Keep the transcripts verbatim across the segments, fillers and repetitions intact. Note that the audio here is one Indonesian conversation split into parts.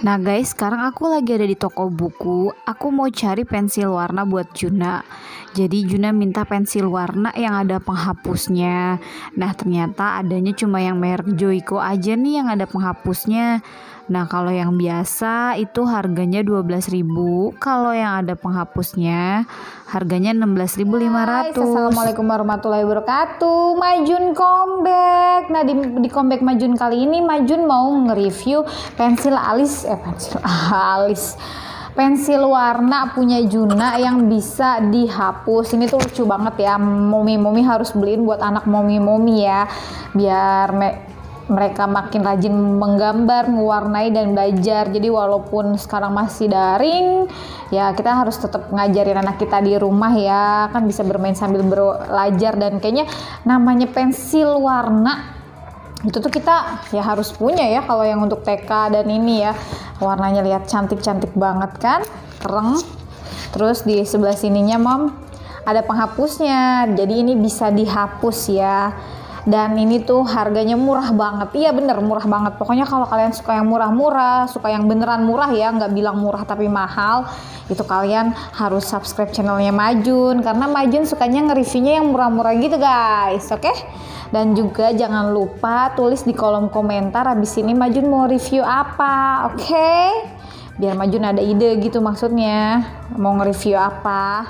Nah guys, sekarang aku lagi ada di toko buku. Aku mau cari pensil warna buat Juna. Jadi Juna minta pensil warna yang ada penghapusnya. Nah ternyata adanya cuma yang merek Joico aja nih yang ada penghapusnya. Nah kalau yang biasa itu harganya dua belas ribu. Kalau yang ada penghapusnya harganya enam belas ribu lima ratus. Assalamualaikum warahmatullahi wabarakatuh. Majun comeback. Nah di, di comeback Majun kali ini Majun mau nge-review pensil alis eh pensil alis pensil warna punya Juna yang bisa dihapus. Ini tuh lucu banget ya, momi-momi harus beliin buat anak momi-momi ya, biar me mereka makin rajin menggambar, mewarnai dan belajar. Jadi walaupun sekarang masih daring ya, kita harus tetap ngajarin anak kita di rumah ya, kan bisa bermain sambil belajar. Dan kayaknya namanya pensil warna itu tuh kita ya harus punya ya kalau yang untuk T K. Dan ini ya warnanya, lihat cantik-cantik banget kan, keren. Terus di sebelah sininya mom ada penghapusnya, jadi ini bisa dihapus ya. Dan ini tuh harganya murah banget. Iya bener, murah banget. Pokoknya kalau kalian suka yang murah-murah, suka yang beneran murah ya, nggak bilang murah tapi mahal, itu kalian harus subscribe channelnya Majun, karena Majun sukanya nge-reviewnya yang murah-murah gitu guys. Oke okay? Dan juga jangan lupa tulis di kolom komentar abis ini Majun mau review apa. Oke okay? Biar Majun ada ide gitu, maksudnya mau nge-review apa.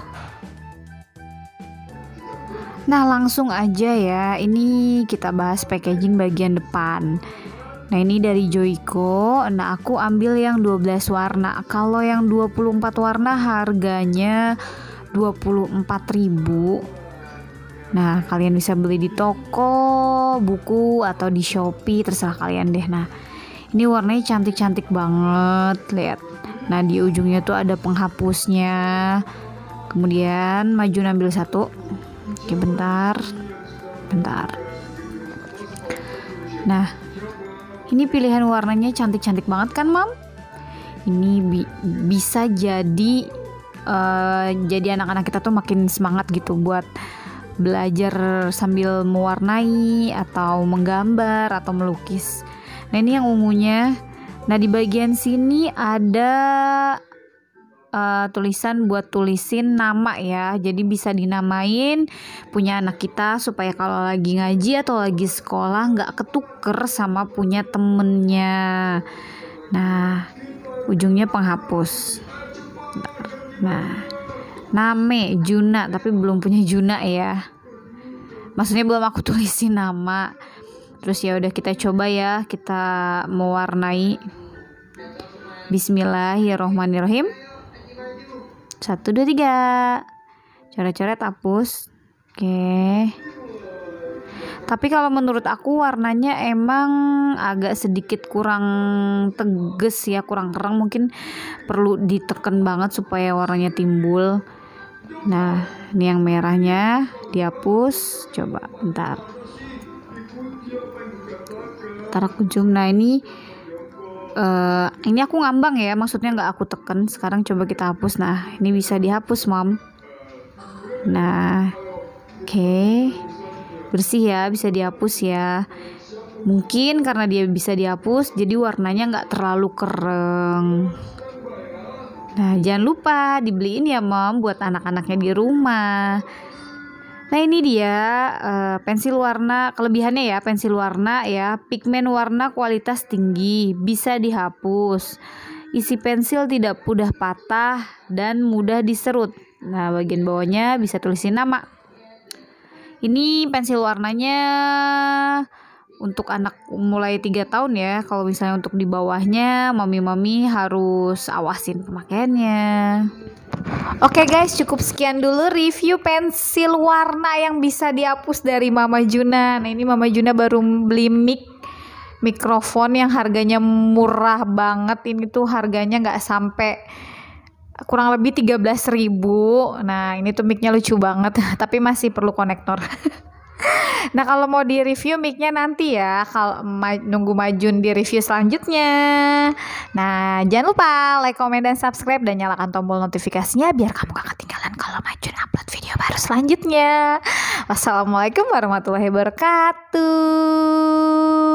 Nah langsung aja ya, ini kita bahas packaging bagian depan. Nah ini dari Joico. Nah aku ambil yang dua belas warna. Kalau yang dua puluh empat warna harganya dua puluh empat ribu. Nah kalian bisa beli di toko buku atau di Shopee, terserah kalian deh. Nah ini warnanya cantik-cantik banget, lihat. Nah di ujungnya tuh ada penghapusnya. Kemudian Majun ambil satu. Oke bentar bentar Nah ini pilihan warnanya cantik-cantik banget kan mam. Ini bi bisa jadi uh, jadi anak-anak kita tuh makin semangat gitu buat belajar sambil mewarnai atau menggambar atau melukis. Nah ini yang ungunya. Nah di bagian sini ada Uh, tulisan buat tulisin nama ya, jadi bisa dinamain punya anak kita supaya kalau lagi ngaji atau lagi sekolah nggak ketuker sama punya temennya. Nah ujungnya penghapus. Nah name Juna, tapi belum punya Juna ya, maksudnya belum aku tulisin nama. Terus ya udah kita coba ya, kita mewarnai. Bismillahirrohmanirrohim. Satu, dua, tiga. Coret-coret, hapus. Oke. Tapi kalau menurut aku warnanya emang agak sedikit kurang tegas ya, kurang terang. Mungkin perlu diteken banget supaya warnanya timbul. Nah, ini yang merahnya dihapus. Coba, bentar. Ntar aku zoom. Nah, ini Uh, ini aku ngambang ya, maksudnya nggak aku tekan. Sekarang coba kita hapus. Nah ini bisa dihapus mom. Nah oke okay. Bersih ya, bisa dihapus ya. Mungkin karena dia bisa dihapus jadi warnanya nggak terlalu kereng. Nah jangan lupa dibeliin ya mom buat anak-anaknya di rumah. Nah ini dia uh, pensil warna. Kelebihannya ya, pensil warna ya, pigmen warna kualitas tinggi, bisa dihapus. Isi pensil tidak mudah patah dan mudah diserut. Nah bagian bawahnya bisa tulisin nama. Ini pensil warnanya untuk anak mulai tiga tahun ya. Kalau misalnya untuk di bawahnya, mami-mami harus awasin pemakaiannya. Oke okay guys, cukup sekian dulu review pensil warna yang bisa dihapus dari Mama Juna. Nah ini Mama Juna baru beli mic mikrofon yang harganya murah banget. Ini tuh harganya nggak sampai, kurang lebih tiga belas ribu. Nah ini tuh micnya lucu banget tapi masih perlu konektor. Nah kalau mau di review micnya nanti ya, kalau ma nunggu Majun di review selanjutnya. Nah jangan lupa like, komen, dan subscribe, dan nyalakan tombol notifikasinya biar kamu gak ketinggalan kalau Majun upload video baru selanjutnya. Wassalamualaikum warahmatullahi wabarakatuh.